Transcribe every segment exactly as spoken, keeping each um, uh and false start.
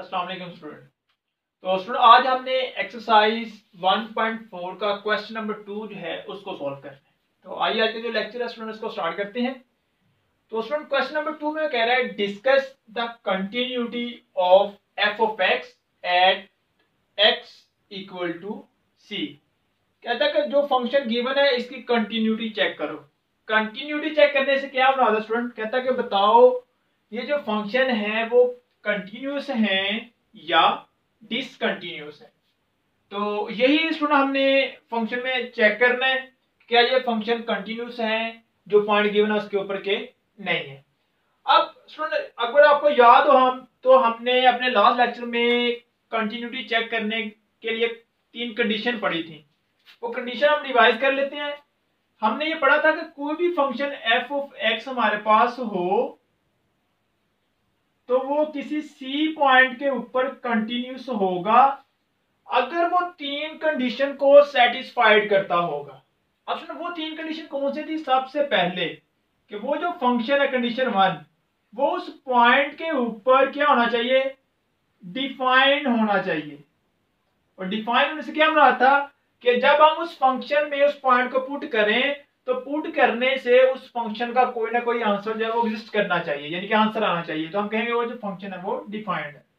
अस्सलाम वालेकुम स्टूडेंट। तो स्टूडेंट आज हमने एक्सरसाइज वन पॉइंट फोर का क्वेश्चन नंबर टू जो है उसको सॉल्व करना है। तो आइए आज का जो लेक्चर है स्टूडेंट उसको स्टार्ट करते हैं। तो स्टूडेंट क्वेश्चन नंबर टू में कह रहा है discuss the continuity of f of x at x equal to c. कहता है कि जो फंक्शन गिवन है इसकी कंटिन्यूटी चेक करो। कंटिन्यूटी चेक करने से क्या बना स्टूडेंट, कहता है कि बताओ ये जो फंक्शन है वो कंटिन्यूस है या डिसकंटिन्यूस है। तो यही स्टूडेंट हमने फंक्शन में चेक करना है, क्या ये फंक्शन कंटिन्यूस है जो पॉइंट गिवन है उसके ऊपर के नहीं है। अब स्टूडेंट अगर आपको याद हो हम तो हमने अपने लास्ट लेक्चर में कंटिन्यूटी चेक करने के लिए तीन कंडीशन पढ़ी थी। वो कंडीशन हम रिवाइज कर लेते हैं। हमने ये पढ़ा था कि कोई भी फंक्शन एफ ऑफ एक्स हमारे पास हो तो वो किसी सी पॉइंट के ऊपर कंटिन्यूस होगा अगर वो तीन कंडीशन को सेटिस्फाइड करता होगा। अब सुनो वो तीन कंडीशन कौन सी थी। सबसे पहले कि वो जो फंक्शन है कंडीशन वन वो उस पॉइंट के ऊपर क्या होना चाहिए, डिफाइंड होना चाहिए। और डिफाइन होने से क्या बना था कि जब हम उस फंक्शन में उस पॉइंट को पुट करें तो पुट करने से उस फंक्शन का कोई ना कोई आंसर जो है वो एग्जिस्ट करना चाहिए, यानी कि आंसर आना चाहिए। तो हम कहेंगे वो जो फंक्शन है वो डिफाइंड है।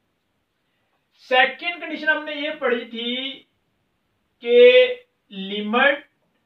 सेकेंड कंडीशन हमने ये पढ़ी थी कि limit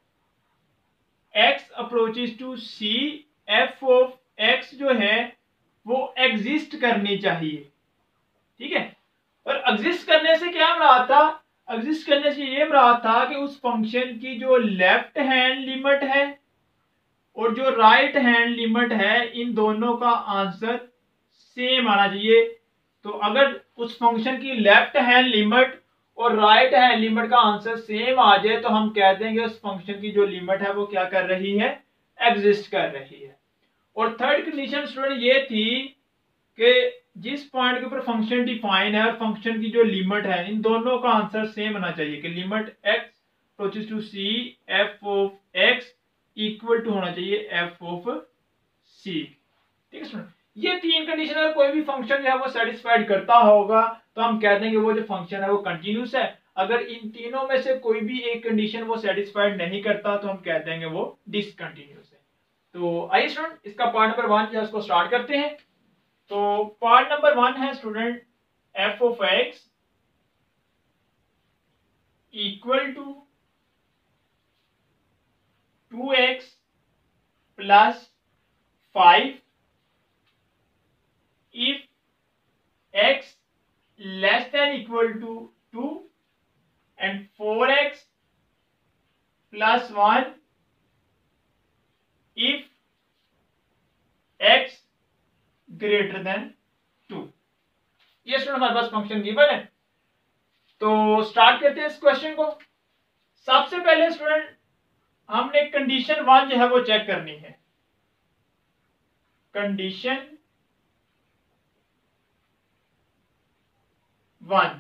x approaches to c f of x जो है वो एग्जिस्ट करनी चाहिए। ठीक है। और एग्जिस्ट करने से क्या रहा था, एग्जिस्ट करने से ये रहा था कि उस फंक्शन की जो लेफ्ट हैंड लिमिट है और जो राइट हैंड लिमिट है इन दोनों का आंसर सेम आना चाहिए। तो अगर उस फंक्शन की लेफ्ट हैंड लिमिट और राइट हैंड लिमिट का आंसर सेम आ जाए तो हम कह देंगे उस फंक्शन की जो लिमिट है वो क्या कर रही है, एग्जिस्ट कर रही है। और थर्ड कंडीशन स्टूडेंट ये थी कि जिस पॉइंट के ऊपर फंक्शन डिफाइन है और फंक्शन की जो लिमिट है इन दोनों का आंसर सेम होना चाहिए कि limit x approaches to c f of x equal to होना चाहिए f ऑफ c। ठीक है स्टूडेंट, ये तीन कंडीशन अगर कोई भी फंक्शन जो है वो सेटिस्फाइड करता होगा तो हम कह देंगे वो जो फंक्शन है वो कंटिन्यूस है। अगर इन तीनों में से कोई भी एक कंडीशन वो सेटिस्फाइड नहीं करता तो हम कह देंगे वो डिसकंटिन्यूस है। तो आइए स्टूडेंट इसका पार्ट नंबर वन जो है उसको स्टार्ट करते हैं। तो पार्ट नंबर वन है student f of x equal to two x plus five if x less than equal to two and four x plus one if x greater than two। ये student हमारे पास function given है। तो start करते हैं इस question को। सबसे पहले स्टूडेंट हमने कंडीशन वन जो है वो चेक करनी है। Condition one.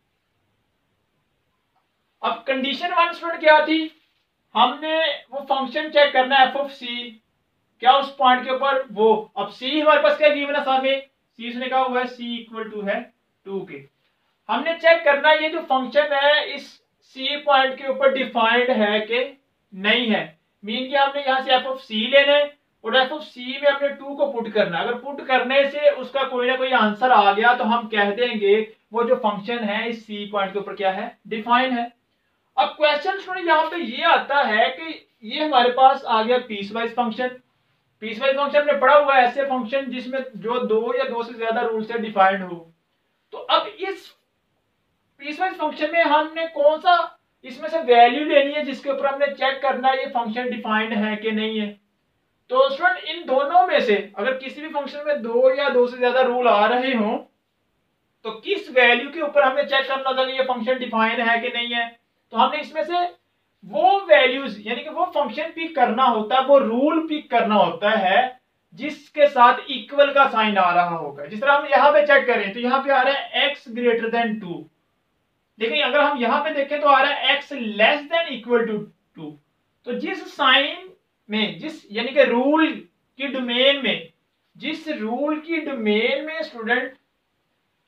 अब कंडीशन वन स्टूडेंट क्या थी, हमने वो फंक्शन चेक करना है एफ ऑफ सी, क्या उस पॉइंट के ऊपर वो, अब सी हमारे पास क्या गिवन है सामने, सी इसने कहा हुआ है सी इक्वल टू है टू के। हमने चेक करना है ये जो फंक्शन है इस सी पॉइंट के ऊपर डिफाइंड है कि नहीं है। मीन कि हमने यहाँ से एफ ऑफ सी लेना है और एफ ऑफ सी में हमने टू को पुट करना है। अगर पुट करने से उसका कोई ना कोई आंसर आ गया तो हम कह देंगे वो जो फंक्शन है इस सी पॉइंट के ऊपर क्या है, डिफाइन है। अब क्वेश्चन स्टूडेंट यहाँ पे ये आता है कि ये हमारे पास आ गया piecewise function. Piecewise function हमने पढ़ा हुआ है ऐसे फंक्शन जिसमें जो दो या दो से ज्यादा रूल से डिफाइंड हो। तो अब इस पीस वाइज फंक्शन में हमने कौन सा इसमें से वैल्यू लेनी है जिसके ऊपर हमने चेक करना है ये फंक्शन डिफाइंड है कि नहीं है। तो स्टूडेंट इन दोनों में से अगर किसी भी फंक्शन में दो या दो से ज्यादा रूल आ रहे हो तो किस वैल्यू के ऊपर हमें चेक करना था कि ये फंक्शन डिफाइन है कि नहीं है। तो हमने इसमें से वो वैल्यूज यानी कि वो फंक्शन पिक करना होता है, वो रूल पिक करना होता है जिसके साथ इक्वल का साइन आ रहा होगा। जिस तरह हम यहाँ पे चेक करें तो यहाँ पे आ रहा है x ग्रेटर देन टू, लेकिन अगर हम यहाँ पे देखें तो आ रहा है x less than equal to two. तो जिस साइन में जिस यानी कि रूल की डोमेन में जिस रूल की डोमेन में स्टूडेंट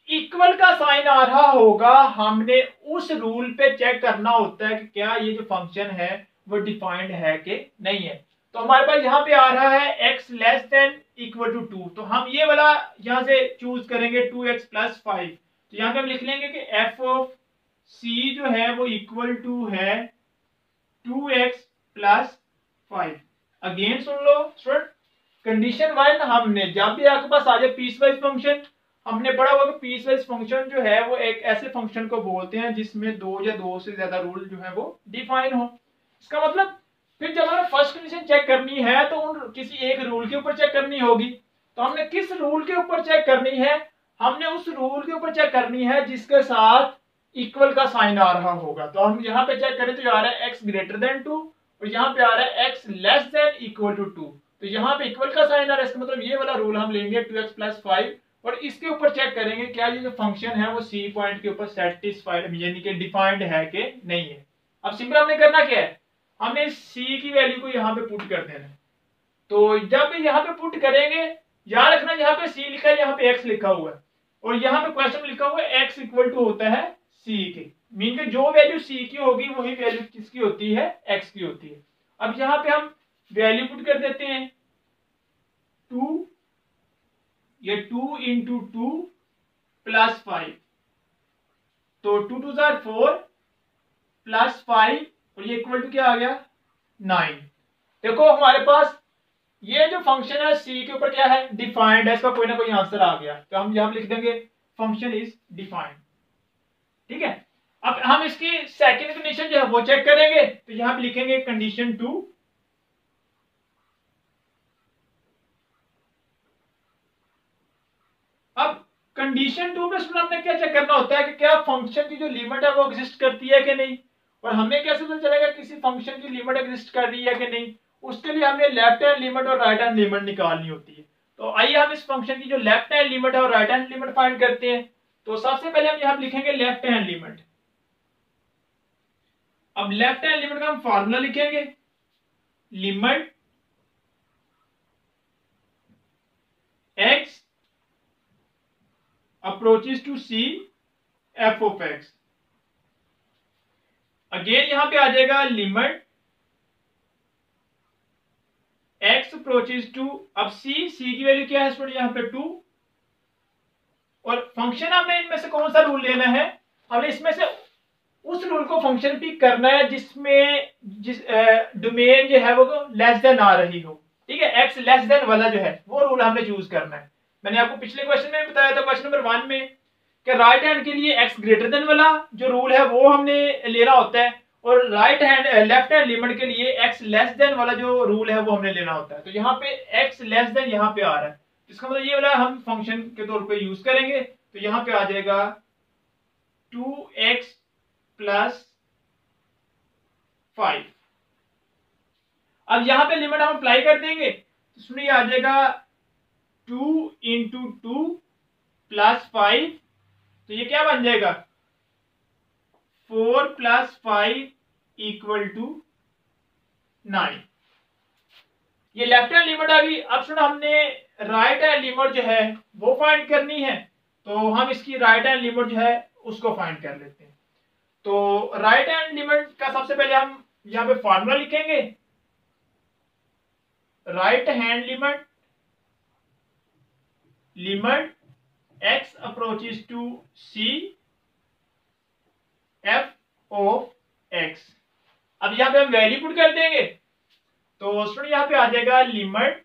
इक्वल का साइन आ रहा होगा, हमने उस रूल पे चेक करना होता है कि क्या ये जो फंक्शन है वो डिफाइंड है कि नहीं है। तो हमारे पास यहाँ पे आ रहा है x less than equal to two, तो हम ये वाला यहाँ से चूज करेंगे टू एक्स प्लस फाइव। तो यहाँ पे हम लिख लेंगे कि f ऑफ c जो है वो इक्वल टू है two x plus five. Again सुन लो स्टूडेंट, कंडीशन वन, हमने जब भी आपके पास आ जाए पीस वाइज फंक्शन, हमने पढ़ा होगा कि पीस वाइज फंक्शन जो है वो एक ऐसे फंक्शन को बोलते हैं जिसमें दो या दो से ज्यादा रूल जो है वो डिफाइन हो। इसका मतलब फिर जब हमें फर्स्ट कंडीशन चेक करनी है तो उन किसी एक रूल के ऊपर चेक करनी होगी। तो हमने किस रूल के ऊपर चेक करनी है, हमने उस रूल के ऊपर चेक करनी है जिसके साथ इक्वल का साइन आ रहा होगा। तो हम यहाँ पे चेक करें तो आ रहा है एक्स ग्रेटर देन टू, और यहाँ पे आ रहा है x less than equal to two. तो यहाँ पे इक्वल का साइन आ रहा है, इसका मतलब ये वाला रूल हम लेंगे टू एक्स प्लस फाइव, और इसके ऊपर चेक करेंगे क्या ये जो फंक्शन है वो सी पॉइंट के ऊपर सेटिस्फाइड यानी कि डिफाइंड है कि नहीं है। अब सिंपल हमने करना क्या है, हमने सी की वैल्यू को यहाँ पे पुट कर देना। तो जब यहाँ पे पुट करेंगे, याद रखना यहाँ पे सी लिखा है, यहाँ पे एक्स लिखा हुआ है, और यहाँ पे क्वेश्चन लिखा हुआ है एक्स इक्वल टू होता है सी के, मीन के जो वैल्यू सी की होगी वही वैल्यू किसकी होती है, एक्स की होती है। अब यहाँ पे हम वैल्यू पुट कर देते हैं टू, ये two into two plus five, तो टू टू जार फोर प्लस फाइव, और ये इक्वल टू क्या आ गया, नाइन। देखो हमारे पास ये जो फंक्शन है सी के ऊपर क्या है, डिफाइंड है, इसका कोई ना कोई आंसर आ गया, तो हम यहां लिख देंगे फंक्शन इज डिफाइंड। ठीक है, अब हम इसकी सेकंड कंडीशन जो है वो चेक करेंगे, तो यहां पे लिखेंगे कंडीशन टू, अब कंडीशन टू में हमने क्या चेक करना होता है कि क्या फंक्शन की जो लिमिट है वो एग्जिस्ट करती है कि नहीं, और हमें कैसे पता चलेगा किसी फंक्शन की लिमिट एग्जिस्ट कर रही है कि नहीं। उसके लिए हमने लेफ्ट हैंड लिमिट और राइट हैंड लिमिट निकालनी होती है। तो आइए हम इस फंक्शन की जो लेफ्ट हैंड लिमिट है और राइट हैंड लिमिट फाइंड करते हैं। तो सबसे पहले हम यहाँ लिखेंगे लेफ्ट हैंड लिमिट। अब लेफ्ट हैंड लिमिट का हम फॉर्मूला लिखेंगे, limit x approaches to c f of x। Again यहां पे आ जाएगा लिमिट x approaches to, अब c c की वैल्यू क्या है स्टूडेंट, यहां पे टू, और फंक्शन हमने इनमें से कौन सा रूल लेना है, हमने इसमें से उस रूल को फंक्शन पिक करना है जिसमें जिस डोमेन जो है वो लेस देन आ रही हो। ठीक है, x लेस देन वाला जो है वो रूल हमने चूज करना है। मैंने आपको पिछले क्वेश्चन में बताया था, क्वेश्चन नंबर वन में, कि राइट हैंड के लिए x ग्रेटर देन वाला जो रूल है वो हमने लेना होता है, और right hand left hand limit के लिए x लेस देन वाला जो रूल है वो हमने लेना होता है। तो यहाँ पे x लेस देन यहाँ पे आ रहा है, इसका मतलब ये वाला हम फंक्शन के तौर पे यूज करेंगे। तो यहाँ पे आ जाएगा टू एक्स प्लस फाइव। अब यहाँ पे लिमिट हम अप्लाई कर देंगे, तो इसमें आ जाएगा two into two plus five, तो ये क्या बन जाएगा, four plus five equal to nine. ये लेफ्ट हैंड लिमिट आ गई। अब सुनो हमने राइट हैंड लिमिट जो है वो फाइंड करनी है, तो हम इसकी राइट हैंड लिमिट जो है उसको फाइंड कर लेते हैं। तो राइट हैंड लिमिट का सबसे पहले हम यहाँ पे फॉर्मूला लिखेंगे, right hand limit limit x approaches to c f of x। अब यहां पे हम वैल्यू पुट कर देंगे, तो स्टूडेंट यहां पे आ जाएगा limit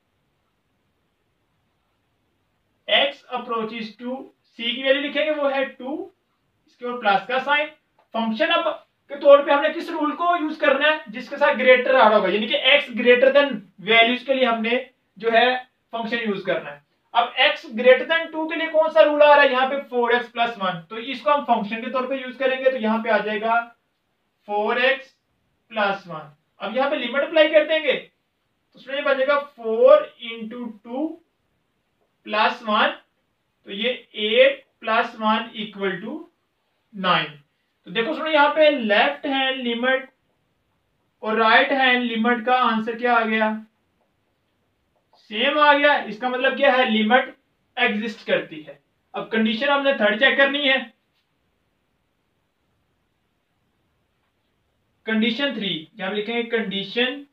x approaches to c की वैल्यू लिखेंगे वो है टू, इसके ऊपर प्लस का साइन। फंक्शन अब के तौर पे हमने किस रूल को यूज करना है, जिसके साथ ग्रेटर आ रहा होगा, यानी कि x ग्रेटर देन वैल्यूज के लिए हमने जो है फंक्शन यूज करना है। अब x ग्रेटर देन टू के लिए कौन सा रूल आ रहा है, यहाँ पे फोर एक्स प्लस वन, तो इसको हम फंक्शन के तौर पे यूज करेंगे। तो यहाँ पे आ जाएगा फोर एक्स प्लस वन। अब यहाँ पे लिमिट अप्लाई कर देंगे, तो उसमें ये बचेगा four into two plus one, तो ये eight plus one equal to nine. तो देखो सुनो यहाँ पे लेफ्ट हैंड लिमिट और राइट हैंड लिमिट का आंसर क्या आ गया, सेम आ गया। इसका मतलब क्या है, लिमिट एग्जिस्ट करती है। अब कंडीशन हमने थर्ड चेक करनी है, कंडीशन थ्री, यहां लिखेंगे कंडीशन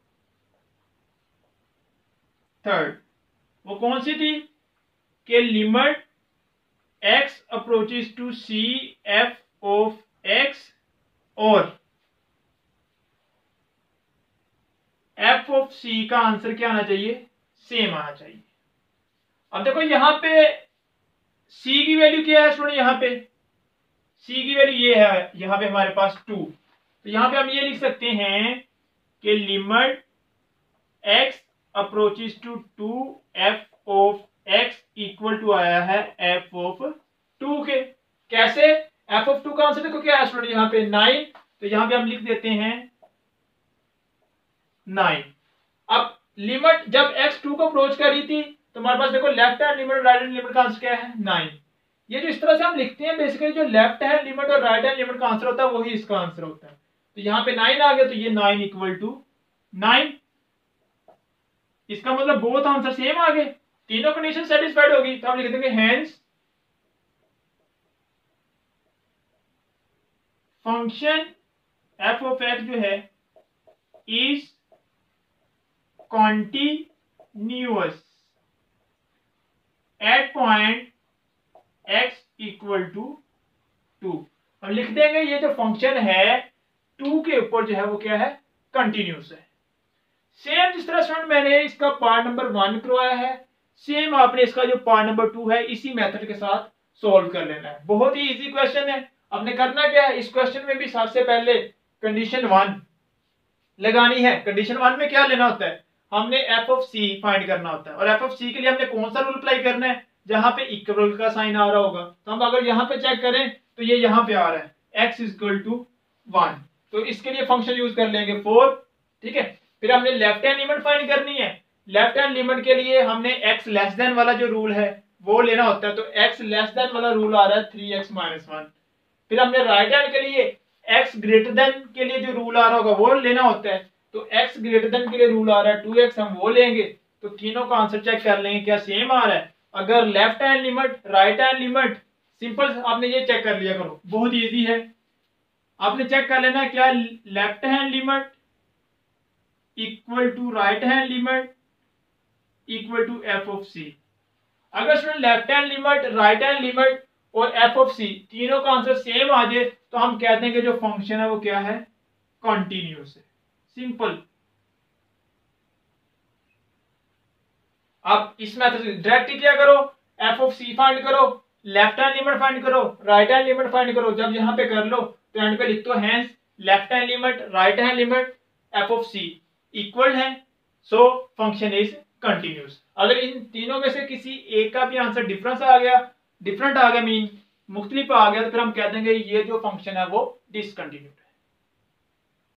थर्ड। वो कौन सी थी कि limit x approaches to c f of x और f ऑफ c का आंसर क्या आना चाहिए, सेम आना चाहिए। अब देखो यहां पे c की वैल्यू क्या है स्टूडेंट, यहां पे c की वैल्यू ये है, यहां पे हमारे पास टू, तो यहां पे हम ये लिख सकते हैं कि limit x approaches to two f of x equal to आया है f ऑफ टू के। कैसे, f ऑफ टू का आंसर देखो क्या है स्टूडेंट, यहाँ पे नाइन, तो यहाँ पे हम लिख देते हैं नाइन। अब लिमिट जब x टू को अप्रोच कर रही थी तो हमारे पास देखो लेफ्ट हैंड लिमिट और राइट हैंड लिमिट का आंसर क्या है, नाइन। ये जो इस तरह से हम लिखते हैं बेसिकली जो लेफ्ट हैंड लिमिट और राइट हैंड लिमिट का आंसर होता है वही इसका आंसर होता है। तो यहाँ पे नाइन आ गया, तो ये नाइन इक्वल टू नाइन, इसका मतलब बोथ आंसर सेम आ गए, तीनों कंडीशन सेटिस्फाइड होगी। तो हम लिख देंगे hence function f of x जो है is continuous at point x equal to two. हम लिख देंगे ये जो फंक्शन है टू के ऊपर जो है वो क्या है, कंटिन्यूअस है। सेम जिस तरह स्टूडेंट मैंने इसका पार्ट नंबर वन करवाया है, सेम आपने इसका जो पार्ट नंबर टू है इसी मेथड के साथ सॉल्व कर लेना है। बहुत ही इजी क्वेश्चन है। आपने करना क्या है, इस क्वेश्चन में भी सबसे पहले कंडीशन वन लगानी है। कंडीशन वन में क्या लेना होता है, हमने एफ ऑफ सी फाइंड करना होता है, और एफ ऑफ सी के लिए हमने कौन सा रूल अप्लाई करना है, जहां पे इक्वल का साइन आ रहा होगा। तो हम अगर यहाँ पे चेक करें तो ये यहाँ पे आ रहा है x is equal to one, तो इसके लिए फंक्शन यूज कर लेंगे फोर, ठीक है। फिर हमने लेफ्ट हैंड लिमिट फाइंड करनी है। लेफ्ट हैंड लिमिट के लिए हमने x लेस देन वाला जो रूल है वो लेना होता है, तो x लेस देन वाला रूल आ रहा है थ्री एक्स माइनस वन। फिर हमने राइट हैंड के लिए x ग्रेटर देन के लिए जो रूल आ रहा होगा वो लेना होता है, तो x ग्रेटर देन के लिए रूल आ रहा है टू एक्स, हम वो लेंगे। तो तीनों का आंसर चेक कर लेंगे क्या सेम आ रहा है। अगर left hand limit right hand limit, simple आपने ये चेक कर लिया करो, बहुत इजी है। आपने चेक कर लेना है क्या left hand limit equal to right hand limit equal to f of c. अगर student left hand limit right hand limit और एफ ऑफ सी तीनों का आंसर सेम आ जाए तो हम कहते हैं कि जो फंक्शन है वो क्या है, कॉन्टिन्यूअस है। सिंपल। आप इस मेथड से डायरेक्ट क्या करो, एफ ऑफ सी फाइंड करो, लेफ्ट हैंड लिमिट फाइंड करो, राइट हैंड लिमिट फाइंड करो। जब यहां पे कर लो तो एंड पे लिख दो hence left hand limit right hand limit f of c equal है, सो फंक्शन इज कंटिन्यूअस। अगर इन तीनों में से किसी एक का भी आंसर डिफरेंस आ गया, डिफरेंट आ गया मीन मुख्तलिफ आ गया, तो फिर हम कह देंगे ये जो फंक्शन है वो डिसकंटिन्यूड है।